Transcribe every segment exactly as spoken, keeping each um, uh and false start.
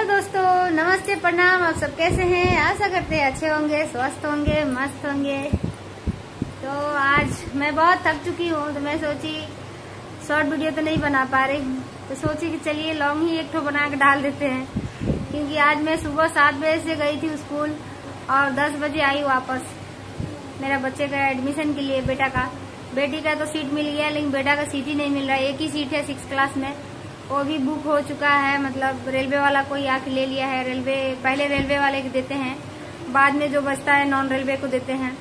दोस्तों, नमस्ते, प्रणाम। आप सब कैसे हैं? आशा करते हैं अच्छे होंगे, स्वस्थ होंगे, मस्त होंगे। तो आज मैं बहुत थक चुकी हूँ, तो मैं सोची शॉर्ट वीडियो तो नहीं बना पा रही, तो सोची कि चलिए लॉन्ग ही एक ठो बना के डाल देते हैं। क्योंकि आज मैं सुबह सात बजे से गई थी स्कूल और दस बजे आई वापस। मेरा बच्चे का एडमिशन के लिए, बेटा का, बेटी का तो सीट मिल गया, लेकिन बेटा का सीट ही नहीं मिल रहा। एक ही सीट है सिक्स क्लास में, वो भी बुक हो चुका है। मतलब रेलवे वाला कोई आके ले लिया है। रेलवे पहले रेलवे वाले को देते हैं, बाद में जो बचता है नॉन रेलवे को देते हैं।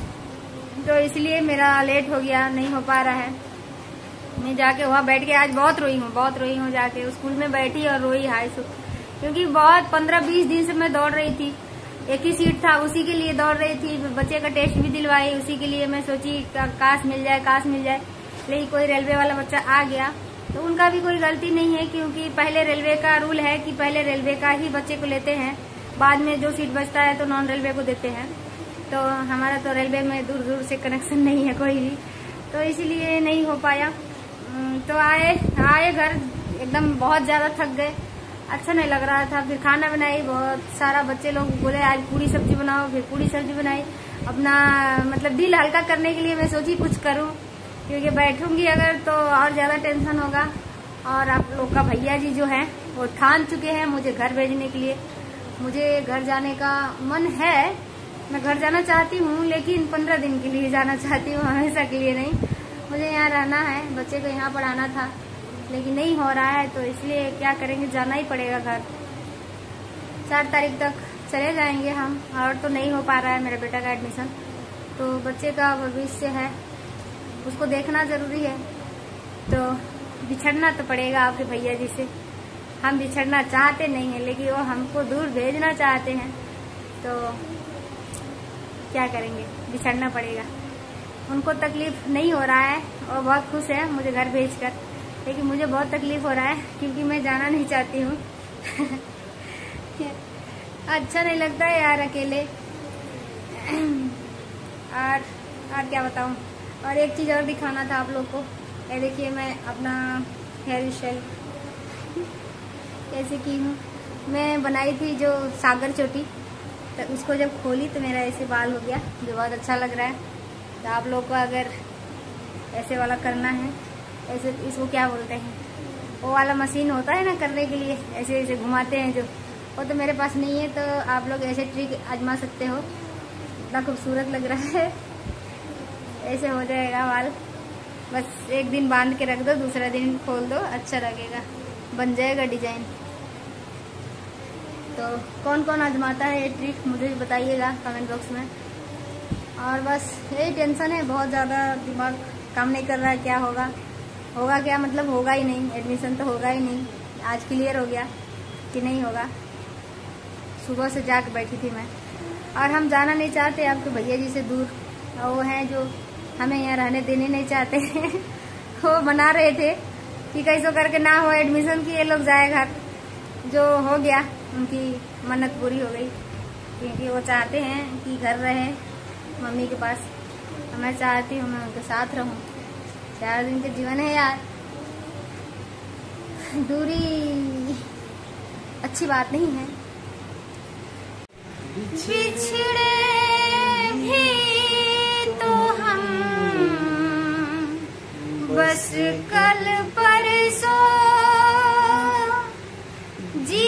तो इसलिए मेरा लेट हो गया, नहीं हो पा रहा है। मैं जाके वहाँ बैठ के आज बहुत रोई हूँ, बहुत रोई हूँ। जाके स्कूल में बैठी और रोई हाय सो, क्योंकि बहुत पंद्रह बीस दिन से मैं दौड़ रही थी। एक ही सीट था, उसी के लिए दौड़ रही थी। बच्चे का टेस्ट भी दिलवाई, उसी के लिए मैं सोची काश मिल जाए, काश मिल जाए। लेकिन कोई रेलवे वाला बच्चा आ गया, तो उनका भी कोई गलती नहीं है, क्योंकि पहले रेलवे का रूल है कि पहले रेलवे का ही बच्चे को लेते हैं, बाद में जो सीट बचता है तो नॉन रेलवे को देते हैं। तो हमारा तो रेलवे में दूर दूर से कनेक्शन नहीं है कोई भी, तो इसीलिए नहीं हो पाया। तो आए आए घर एकदम बहुत ज्यादा थक गए, अच्छा नहीं लग रहा था। फिर खाना बनाई, बहुत सारा बच्चे लोग बोले आज पूरी सब्जी बनाओ, फिर पूरी सब्जी बनाई। अपना मतलब दिल हल्का करने के लिए मैं सोची कुछ करूं, क्योंकि बैठूंगी अगर तो और ज्यादा टेंशन होगा। और आप लोग का भैया जी जो हैं वो ठान चुके हैं मुझे घर भेजने के लिए। मुझे घर जाने का मन है, मैं घर जाना चाहती हूँ, लेकिन पंद्रह दिन के लिए जाना चाहती हूँ, हमेशा के लिए नहीं। मुझे यहाँ रहना है, बच्चे को यहाँ पढ़ाना था, लेकिन नहीं हो रहा है, तो इसलिए क्या करेंगे, जाना ही पड़ेगा घर। चार तारीख तक चले जाएंगे हम, और तो नहीं हो पा रहा है मेरे बेटा का एडमिशन। तो बच्चे का भविष्य है, उसको देखना जरूरी है। तो बिछड़ना तो पड़ेगा आपके भैया जी से। हम बिछड़ना चाहते नहीं है, लेकिन वो हमको दूर भेजना चाहते हैं, तो क्या करेंगे, बिछड़ना पड़ेगा। उनको तकलीफ नहीं हो रहा है और बहुत खुश है मुझे घर भेजकर, लेकिन मुझे बहुत तकलीफ हो रहा है क्योंकि मैं जाना नहीं चाहती हूँ। अच्छा नहीं लगता है यार अकेले। और और क्या बताऊँ। और एक चीज और दिखाना था आप लोग को। ये देखिए, मैं अपना हेयर स्टाइल कैसे की हूँ। मैं बनाई थी जो सागर चोटी, तो उसको जब खोली तो मेरा ऐसे बाल हो गया, जो बहुत अच्छा लग रहा है। तो आप लोग को अगर ऐसे वाला करना है, ऐसे इसको क्या बोलते हैं, वो वाला मशीन होता है ना करने के लिए, ऐसे ऐसे घुमाते हैं जो, वो तो मेरे पास नहीं है। तो आप लोग ऐसे ट्रिक आजमा सकते हो, इतना खूबसूरत लग रहा है। ऐसे हो जाएगा बाल, बस एक दिन बांध के रख दो, दूसरा दिन खोल दो, अच्छा लगेगा, बन जाएगा डिजाइन। तो कौन कौन आजमाता है ये ट्रिक मुझे बताइएगा कमेंट बॉक्स में। और बस यही टेंशन है, बहुत ज़्यादा दिमाग काम नहीं कर रहा है। क्या होगा, होगा क्या, मतलब होगा ही नहीं, एडमिशन तो होगा ही नहीं। आज क्लियर हो गया कि नहीं होगा। सुबह से जाके बैठी थी मैं, और हम जाना नहीं चाहते आपके भैया जी से दूर। और वो हैं जो हमें यहाँ रहने देने नहीं चाहते। वो मना रहे थे कि कैसो करके ना हो एडमिशन की, ये लोग जाए घर। जो हो गया, उनकी मन्नत पूरी हो गई, क्योंकि वो चाहते हैं कि घर रहे मम्मी के पास। मैं चाहती हूँ मैं उनके साथ रहूँ। चार दिन के जीवन है यार, दूरी अच्छी बात नहीं है। बिछड़े भी तो हम बस कल परसों, जी